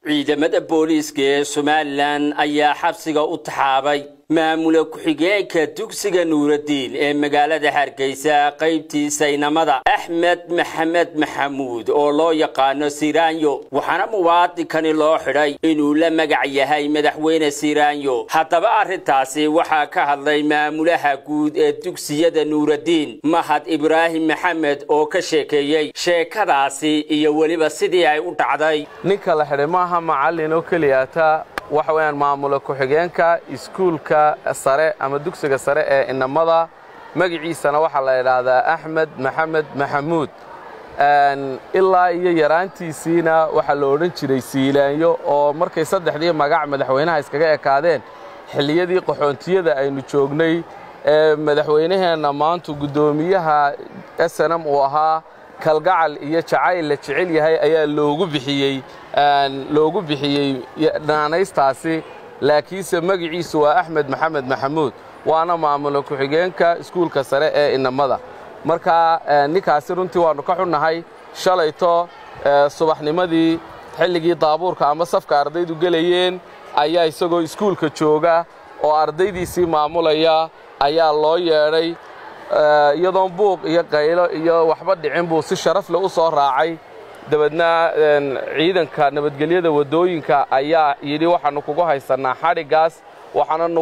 ciidamada booliiska ee Somaliland ayaa xabsiga u taxaabay maamulka ku-xigeenka dugsiga Nuuradiin ee magaalada Hargaysa qaybtiisa inamada Axmed Maxamed Maxamuud oo loo yaqaano Siilaanyo waxaana muwaadinkan loo xidhay inuu la magac yahay madaxweyne Siilaanyo haddaba arrintaasi waxaa ka hadlay maamulaha guud ee dugsiyada Nuuradiin Mahad Ibraahim Maxamed oo ka sheekeeyay sheekadaasi iyo waliba sidii ay u dhacday ninka la xidhay maaha macallin oo kaliyaata waxa weeyaan maamulka ku-xigeenka iskuulka sare ama dugsiga sare ee inamada magaciisana waxa la yiraahdaa Axmed Maxamed Maxamuud ilaa iyo yaraantiisina waxa la oran jiray Siilaanyo oo markay saddexdii magac madaxweynaha iskaga ekaadeen xilliyadii qaxoontiyada aynu joognay madaxweynaheena maanta gudoomiyaha SNM oo ahaa kalgacal iyo jacayl la jecel yahay ayaa loogu bixiyay naanaystaasi laakiinse magaciisu waa Axmed Maxamed Maxamuud waana maamulka ku-xigeenka iskuulka sare ee inamada marka ninkaasi runtii waanu ka xunnahay shalayto subaxnimadii xilligii daabuurka ama safka ardaydu galayeen ayaa isagoo iskuulka jooga oo ardaydiisii maamulaya ayaa loo yeedhay iyadoo buuq iyo qaylo iyo waxba dhicin buu si sharaf leh u soo raacay dabadna ciidanka nabadgelyada wadooyinka ayaa yiri waxaanu kugu haysanaa xarigaas waxaanu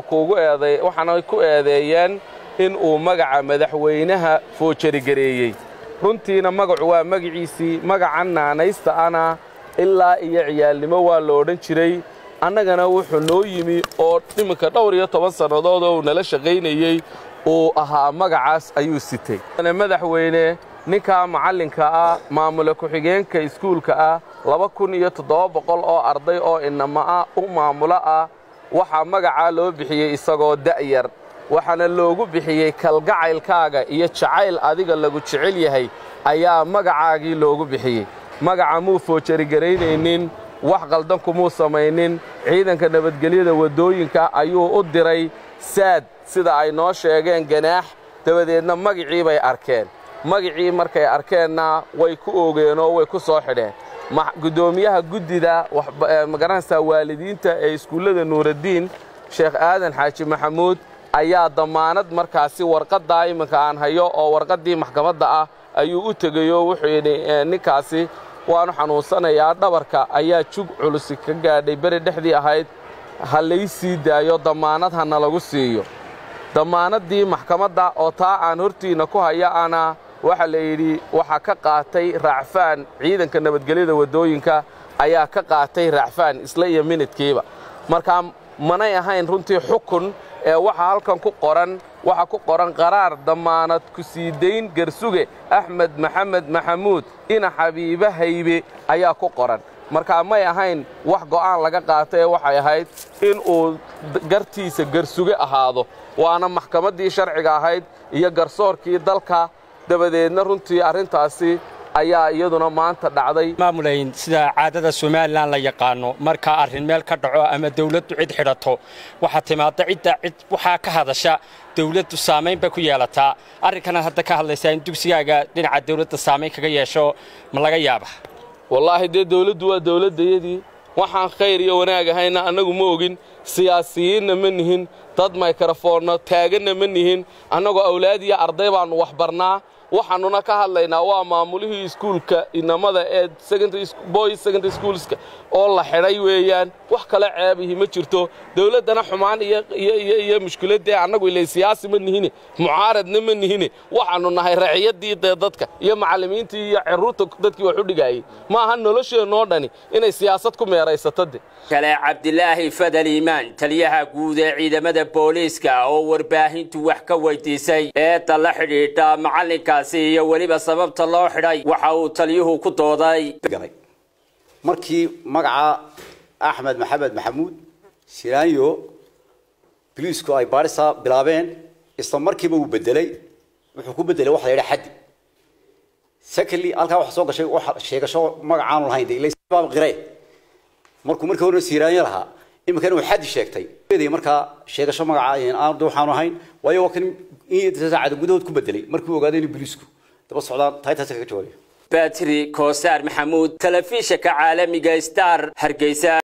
ku eedeeyeen in uu magaca madaxweynaha foojari gareeyay runtiina magacu waa magaciisii magacan naanaysta ana ilaa iyo ciyaalnimo waa la odhan jiray annagana wuxuu noo yimi oo dhimanka dhowr iyo 10 sanadood oo nala shaqaynayay oo ahaa magacaas ayuu sitay madaxweyne ninka macallinka ah maamulka ku-xigeenka iskuulka ah 2700 oo arday oo inama ah u maamula ah waxa magaca loo bixiyay isagoo da'yar waxaana loogu bixiyay kalgacaylkaaga iyo jacayl adiga lagu jecel yahay ayaa magacaagii loogu bixiyay magaca muu foojari gareynaynin wax qaldan kuma sameeynin ciidanka nabadgelyada wadooyinka ayuu u diray saad sida ay noo sheegeen ganaax dabadeedna magacii bay arkeen magacii markay arkeenna way ku oogeen oo way ku soo xidheen gudoomiyaha guddida magaranaysa waalidiinta ee iskuulada Nuuradiin Sheekh Aadan Xaaji Maxamuud ayaa damaanad markaasi warqadda imanka aan hayo oo warqadii maxkamadda ah ayuu u tagayo wuxuu yidhi ninkaasi waanu xanuunsanayaa dhabarka ayaa jug culus ka gaadhay bari dhexdii ahayd halaysi daayo damaanad hana lagu siiyo damaanadii maxkamadda oo taa aan hortiina ku haya ana waxa la yiri waxa ka qaatay raacfaan ciidanka nabadgelyada wadooyinka ayaa ka qaatay raacfaan isla iyo minidkiiba marka manay ahayn runtii xukun ee waxa halkan ku qoran qaraar damaanad ku siideyn garsuge Axmed Maxamed Maxamuud ina xabiiba haybe ayaa ku qoran marka may ahayn wax go'aan laga qaatay waxay ahayd in uu gartiisa garsuge ahaado waana maxkamadii sharciga ahayd iyo garsoorkii dalka dabadeedna runtii arrintaasi ayaa iyaduna maanta dhacday maamulayn sida caadada Somaliland la yaqaano marka arrin meel ka dhaco ama dawladdu cid xidhato waxa timaada cid waxa ka hadasha dawladdu saameyn ba ku yeelataa arrinkana hadda ka hadlaysa in dugsigaaga dhinaca dawladda saameyn kaga yeesho ma laga yaaba wallahi dawladdu waa dawladdeedii waxaan khayr iyo wanaag ahayna anagu ma ogin siyaasiyiinna ma nihin dad microphone taaganna ma nihin anagu awlaad iyo arday baan wax barnaa waxaanuna ka hadlaynaa waa maamulihii iskuulka inamada ee boys secondary schoolska oo la xidhay weeyaan wax kala ceebihi ma jirto dawladana xumaan iyo mushkiladii anagu ilaa siyaasi ma nihin mucaaradna ma nihin waxaanu nahay raaciyadii dadka iyo macallimiintii iyo ciruurta dadkii wax u dhigayay ma aha nolosheenoo dhani inay siyaasad ku meeraysato kale Cabdilaahi Fadal Iimaan taliyaha guud ee ciidamada booliiska oo warbaahintu wax ka weydiisay ee la xidhiidha macallinka iyo waliba sababta loo xidhay waxa uu taliyuhu ku dooday markii magaca Axmed Maxamed Maxamuud Siilaanyo booliisku ay baarisa bilaabeen isla markiiba uu bedelay wuxuu ku bedelay wax la yiraahdo xaddi secondly halka wax soo gashay wax sheegasho magacaan lahayn ilaa sabab qiray markii hore Siilaanyo lahaa imika inuu xaddi sheegtay marka sheegasho magacaan aan waxaan ahayn waayo kan saacad gudahood ku bedelay markii uu ogaaday in booliisku daba socdaan taaytaas ka joogay باتري كوسار محمود تلفزيون عالمي ستار هرقيسة.